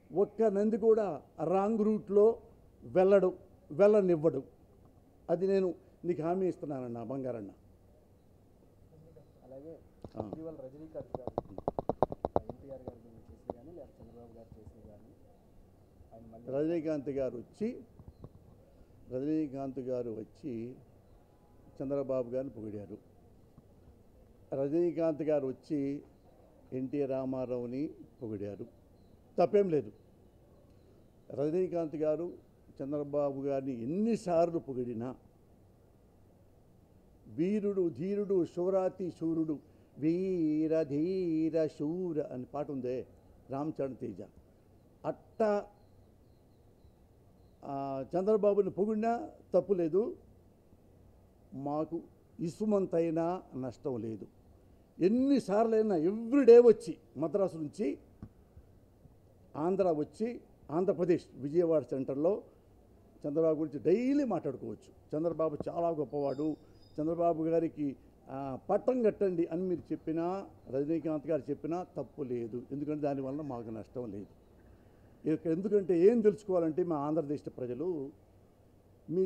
ఒక్క నంది కూడా రాంగ్ రూట్లో వెళ్ళనివ్వడు. అది నేను నీకు హామీ ఇస్తున్నానన్న బంగారన్న. అలాగే ఇవాళ రజనీకాంత్ గారు ఎన్టీఆర్ గారి గురించి చేసి కానీ లేదా చంద్రబాబు గారు చేసి కానీ రజనీకాంత్ గారు వచ్చి చంద్రబాబు గారిని పొగిడారు. రజనీకాంత్ గారు వచ్చి ఎన్టీ రామారావుని పొగిడారు. తప్పేం లేదు. రజనీకాంత్ గారు చంద్రబాబు గారిని ఎన్నిసార్లు పొగిడినా వీరుడు ధీరుడు శూరాతి శూరుడు వీర ధీర శూర అని పాట ఉందే రామ్ చరణ్ తేజ. అట్టా చంద్రబాబుని పొగిడినా తప్పు లేదు, మాకు ఇసుమంతైనా నష్టం లేదు. ఎన్నిసార్లైనా ఎవ్రీడే వచ్చి మద్రాసు నుంచి ఆంధ్రప్రదేశ్ విజయవాడ సెంటర్లో చంద్రబాబు గురించి డైలీ మాట్లాడుకోవచ్చు. చంద్రబాబు చాలా గొప్పవాడు, చంద్రబాబు గారికి పట్టం కట్టండి అని మీరు చెప్పినా, రజనీకాంత్ గారు చెప్పినా తప్పు లేదు. ఎందుకంటే దానివల్ల మాకు నష్టం లేదు. ఎందుకంటే ఏం తెలుసుకోవాలంటే మా ఆంధ్రదేశ ప్రజలు, మీ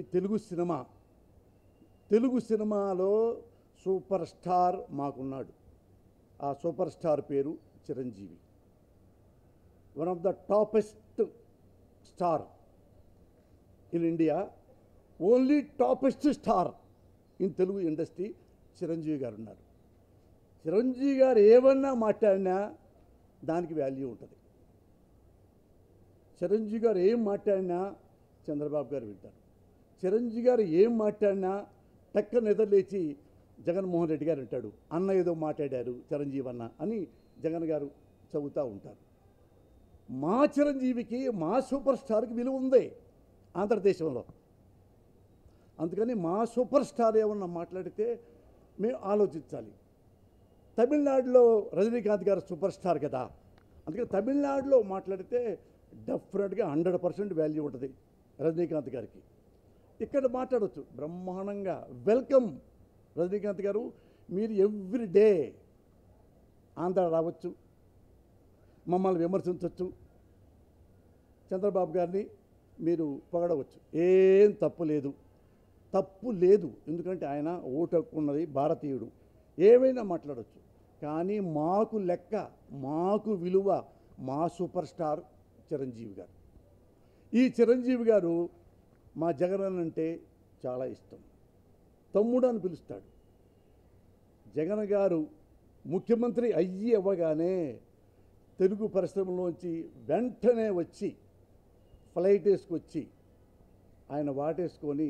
తెలుగు సినిమాలో సూపర్ స్టార్ మాకున్నాడు. ఆ సూపర్ స్టార్ పేరు Chiranjeevi. One of the toppest star in India, only toppest star in Telugu industry Chiranjeevi garu ఉన్నారు. చిరంజీవి గారు ఏమన్నా మాట్లాడినా దానికి వాల్యూ ఉంటుంది. చిరంజీవి గారు ఏం మాట్లాడినా చంద్రబాబు గారు వింటారు. చిరంజీవి గారు ఏం మాట్లాడినా టక్క నిద్రలేచి జగన్మోహన్ రెడ్డి గారు అంటాడు, అన్న ఏదో మాట్లాడారు చిరంజీవి అన్న అని జగన్ గారు చదువుతూ ఉంటారు. మా చిరంజీవికి, మా సూపర్ స్టార్కి విలువ ఉంది ఆంధ్రదేశంలో. అందుకని మా సూపర్ స్టార్ ఏమన్నా మాట్లాడితే మేము ఆలోచించాలి. తమిళనాడులో రజనీకాంత్ గారు సూపర్ స్టార్ కదా, అందుకని తమిళనాడులో మాట్లాడితే డెఫినెట్గా 100% వాల్యూ ఉంటుంది రజనీకాంత్ గారికి. ఇక్కడ మాట్లాడవచ్చు బ్రహ్మాండంగా. వెల్కమ్ రజనీకాంత్ గారు, మీరు ఎవ్రీడే ఆంధ్ర రావచ్చు, మమ్మల్ని విమర్శించవచ్చు, చంద్రబాబు గారిని మీరు పొగడవచ్చు. ఏం తప్పు లేదు. ఎందుకంటే ఆయన ఓటు హక్కు ఉన్నది, భారతీయుడు, ఏమైనా మాట్లాడవచ్చు. కానీ మాకు లెక్క, మాకు విలువ మా సూపర్ స్టార్ చిరంజీవి గారు. ఈ చిరంజీవి గారు మా జగన్ అంటే చాలా ఇష్టం. తమ్ముడు అని పిలుస్తాడు. జగన్ గారు ముఖ్యమంత్రి అవ్వగానే తెలుగు పరిశ్రమలోంచి వెంటనే వచ్చి ఫ్లైట్ వేసుకొచ్చి ఆయన వాటేసుకొని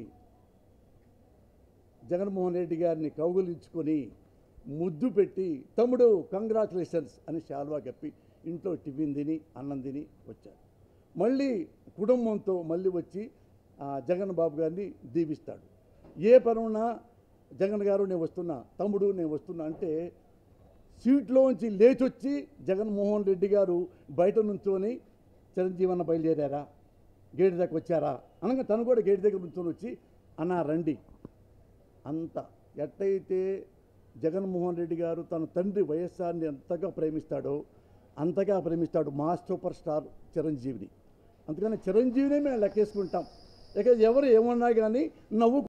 జగన్మోహన్ రెడ్డి గారిని కౌగులించుకొని ముద్దు పెట్టి, తమ్ముడు కంగ్రాచులేషన్స్ అని శాల్వా కప్పి ఇంట్లో టిఫిన్ తిని అన్నం తిని వచ్చారు. మళ్ళీ కుటుంబంతో మళ్ళీ వచ్చి జగన్ బాబు గారిని దీవిస్తాడు. ఏ పనున్నా జగన్ గారు నేను వస్తున్నా, తమ్ముడు నేను వస్తున్నా అంటే సీట్లోంచి లేచొచ్చి జగన్మోహన్ రెడ్డి గారు బయట నుంచొని చిరంజీవన్న బయలుదేరారా, గేటు దగ్గర వచ్చారా అనగా తను కూడా గేటు దగ్గర నుంచొని వచ్చి అన్నా రండి. అంత ఎట్టయితే జగన్మోహన్ రెడ్డి గారు తన తండ్రి వైఎస్ఆర్ని ఎంతగా ప్రేమిస్తాడో అంతగా ప్రేమిస్తాడు మా సూపర్ స్టార్ చిరంజీవిని. అందుకని చిరంజీవినే మేము లెక్కేసుకుంటాం. ఇక ఎవరు ఏమన్నా కానీ నవ్వు